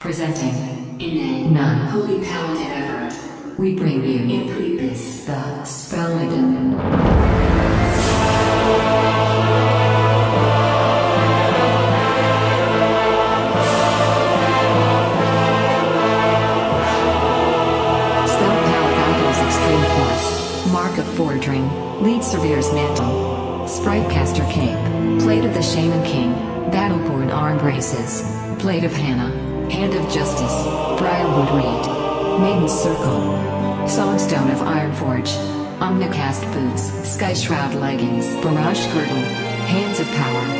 Presenting in a non-holy paladin effort, we bring you in Pre-Cataclysm, the Spelladin. Extreme Plus, Mark of Forging, Lead Surveyor's Mantle, Spritecaster Cape, Plate of the Shaman King, Battleborn Arm Braces, Blade of Hanna, Hand of Justice, Briarwood Reed, Maiden's Circle, Songstone of Ironforge, Omnicast Boots, Skyshroud Leggings, Barrage Girdle, Hands of Power.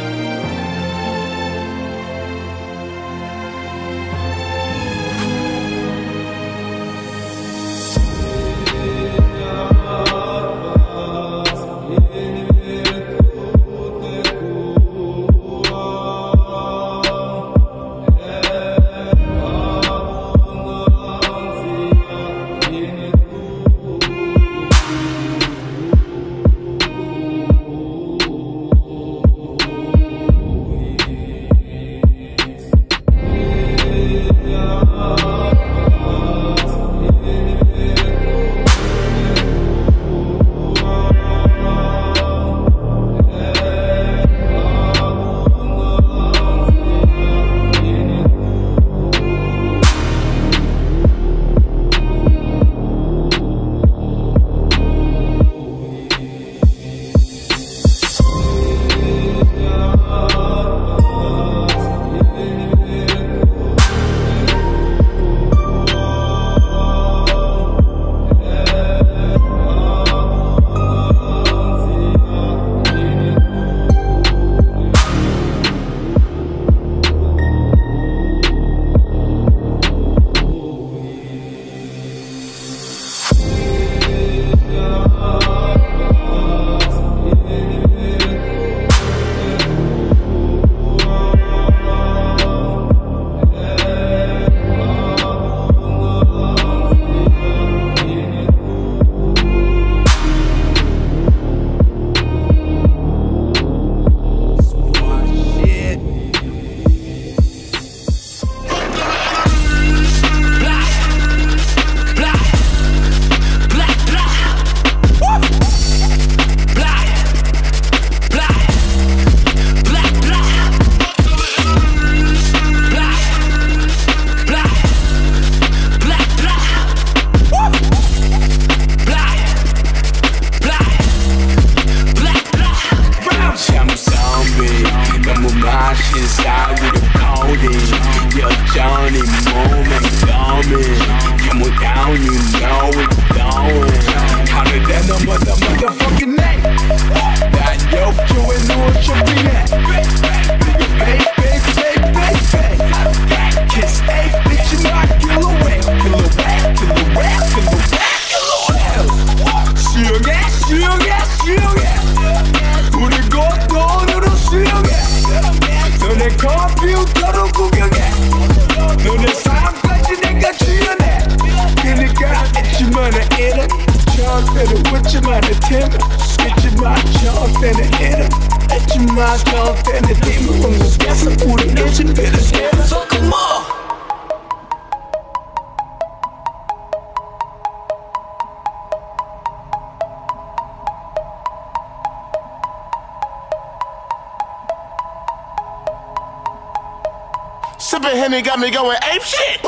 Sippin' Henny got me going ape shit.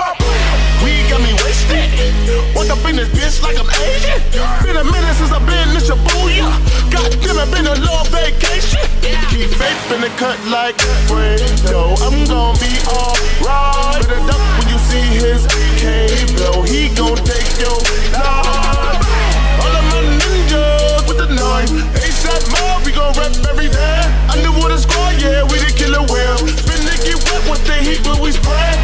Weed got me wasted. Walked up in this bitch like I'm Asian. Been a minute since I've been in Shibuya. Goddamn, I've been a long vacation. Keep faith in the cut like Fredo. I'm gon' be alright. Better duck when you see his K-blow. He gon' take your life. All of my ninjas with the knife. ASAP mob, we gon' rap every day. Underwater squad, yeah, we the killer whale. Been to get wet with the heat when we spread.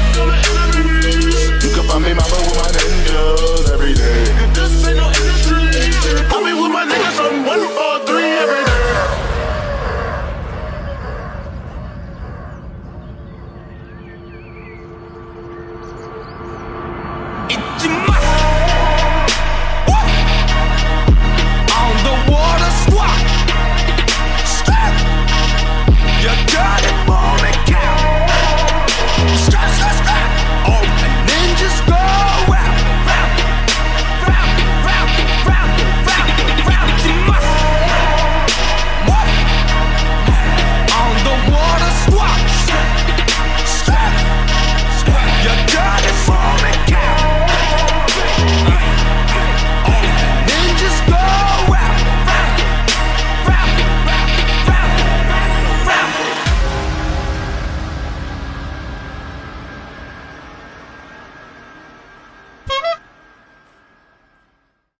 You can find me mama with my ninjas every day. This ain't no industry. I be with my niggas from 143 every day. It's my